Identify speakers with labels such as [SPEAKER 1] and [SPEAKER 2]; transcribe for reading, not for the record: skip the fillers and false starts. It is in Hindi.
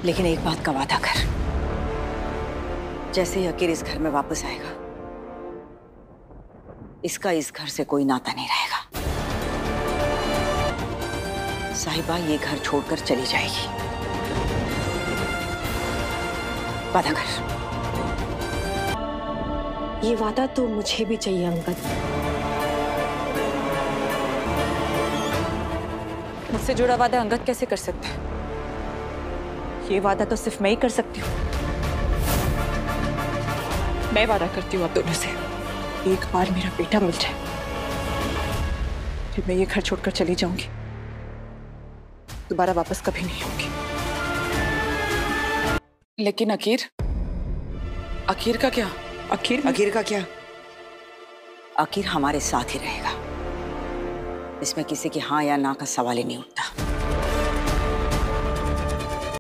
[SPEAKER 1] लेकिन एक बात का वादा कर, जैसे ही अकीर इस घर में वापस आएगा, इसका इस घर से कोई नाता नहीं रहेगा। साहिबा ये घर छोड़कर चली जाएगी। वादा कर।
[SPEAKER 2] ये वादा तो मुझे भी चाहिए अंकल।
[SPEAKER 3] मुझसे जुड़ा वादा अंगद कैसे कर सकता है? ये वादा तो सिर्फ मैं ही कर सकती हूँ। मैं वादा करती हूँ आप दोनों से, एक बार मेरा बेटा मिल जाए फिर मैं ये घर छोड़कर चली जाऊंगी, दोबारा वापस कभी नहीं आऊंगी।
[SPEAKER 4] लेकिन अकीर का क्या?
[SPEAKER 1] अकीर का क्या? अकीर हमारे साथ ही रहेगा। इसमें किसी की हाँ या ना का सवाल ही नहीं उठता।